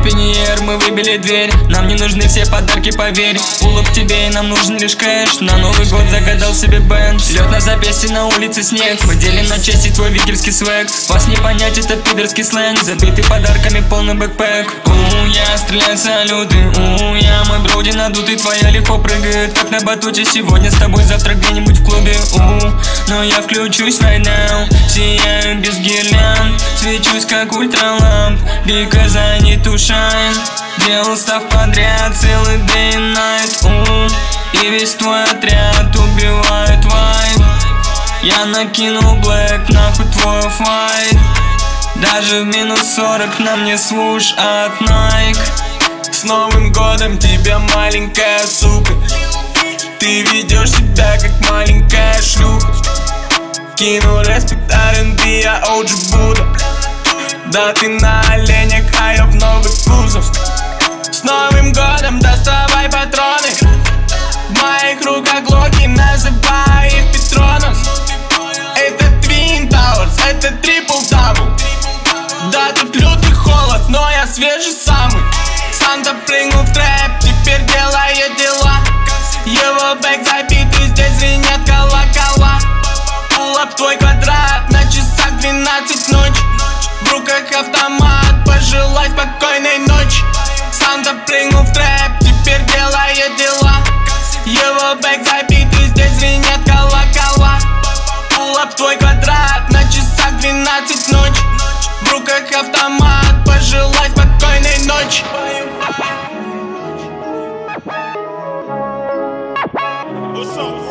Пеньер, мы выбили дверь. Нам не нужны все подарки, поверь. Улыб тебе, и нам нужен лишь кэш. На Новый год загадал себе бэнд. Лед на запястье, на улице снег. Мы делим на части твой викельский свэг. Вас не понять, это пидорский сленг. Забитый подарками, полный бэкпэк. Я стреляю салюты. Я мой броуди надутый, твоя легко прыгает, как на батуте. Сегодня с тобой, завтра где-нибудь в клубе. Но я включусь right now. Сияю без гирлянд, свечусь как ультраламп. Because I need to shine. Делал став подряд целый day and night. И весь твой отряд убивает вайб. Я накинул блэк, нахуй твой офф-вайт. Даже в минус 40 на мне свуш от Nike. С Новым годом тебя, маленькая сука. Ты ведешь себя как маленькая шлюха. Кину респект R&B, я OG Будда. Да ты на оленях, а я в новых кузов. С Новым годом доставай патроны. В моих руках глоки, называй их Петронос. Это Twin Towers, это Triple Double. Да тут лютый холод, но я свежий самый. Санта прыгнул в трэп, теперь делает дела. Его бэк забитый, здесь звенят колокола. Пулап твой квадрат, на часах 12 ночи. В руках автомат, пожелай спокойной ночи. Санта прыгнул в трэп, теперь делает дела. Его бэк забитый, здесь звенят колокола. Пулап твой квадрат, на часах 12 ночи. В руках автомат, пожелай спокойной ночи. What's up?